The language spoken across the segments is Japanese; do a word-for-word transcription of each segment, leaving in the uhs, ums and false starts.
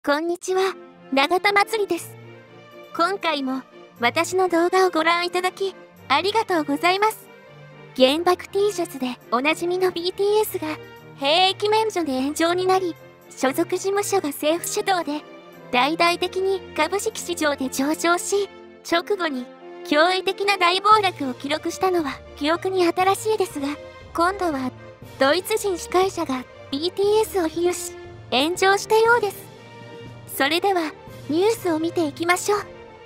こんにちは、永田まつりです。今回も私の動画をご覧いただきありがとうございます。原爆 T シャツでおなじみの ビーティーエス が兵役免除で炎上になり、所属事務所が政府主導で大々的に株式市場で上場し、直後に驚異的な大暴落を記録したのは記憶に新しいですが、今度はドイツ人司会者が ビーティーエス を比喩し炎上したようです。それではニュースを見ていきましょう。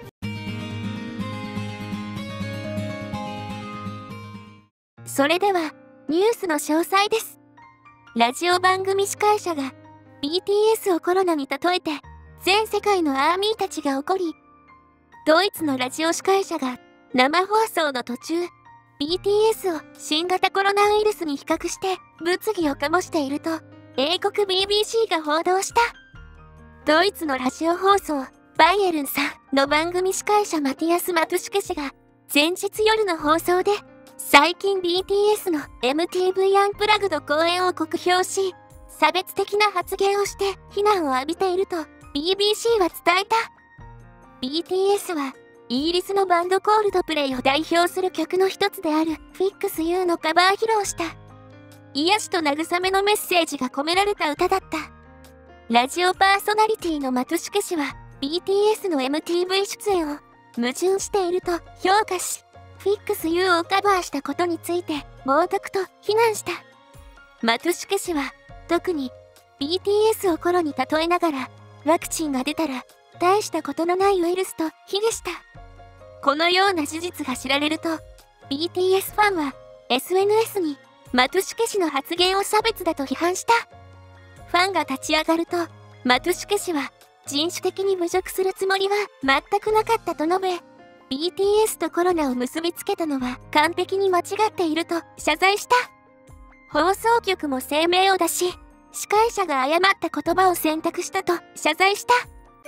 それではニュースの詳細です。ラジオ番組司会者が ビーティーエス をコロナに例えて全世界のアーミーたちが怒り、ドイツのラジオ司会者が生放送の途中 ビーティーエス を新型コロナウイルスに比較して物議を醸していると英国 ビービーシー が報道した。ドイツのラジオ放送バイエルンさんの番組司会者マティアス・マトゥシュケ氏が前日夜の放送で最近 ビーティーエス の エムティーブイ アンプラグド公演を酷評し、差別的な発言をして非難を浴びていると ビービーシー は伝えた。 ビーティーエス はイギリスのバンドコールドプレイを代表する曲の一つである フィックス ユー のカバー披露した。癒しと慰めのメッセージが込められた歌だった。ラジオパーソナリティのマトゥシュケ氏は ビーティーエス の エムティーブイ 出演を矛盾していると評価し、フィックス ユー をカバーしたことについて冒涜と非難した。マトゥシュケ氏は特に ビーティーエス をコロに例えながら、ワクチンが出たら大したことのないウイルスと卑下した。このような事実が知られると ビーティーエス ファンは エスエヌエス にマトゥシュケ氏の発言を差別だと批判した。ファンが立ち上がるとマトゥシュケ氏は人種的に侮辱するつもりは全くなかったと述べ、 ビーティーエス とコロナを結びつけたのは完璧に間違っていると謝罪した。放送局も声明を出し、司会者が誤った言葉を選択したと謝罪した。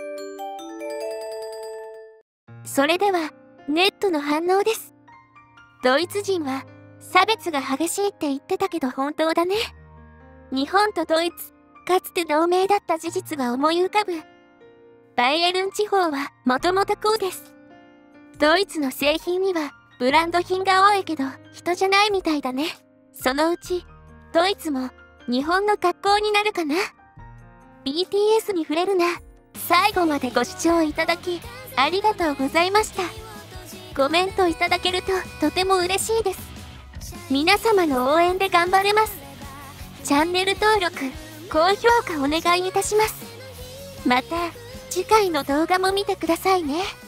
それではネットの反応です。ドイツ人は差別が激しいって言ってたけど本当だね。日本とドイツかつて同盟だった事実が思い浮かぶ。バイエルン地方はもともとこうです。ドイツの製品にはブランド品が多いけど人じゃないみたいだね。そのうちドイツも日本の格好になるかな。 ビーティーエス に触れるな。最後までご視聴いただきありがとうございました。コメントいただけるととても嬉しいです。皆様の応援で頑張れます。チャンネル登録高評価お願いいたします。また次回の動画も見てくださいね。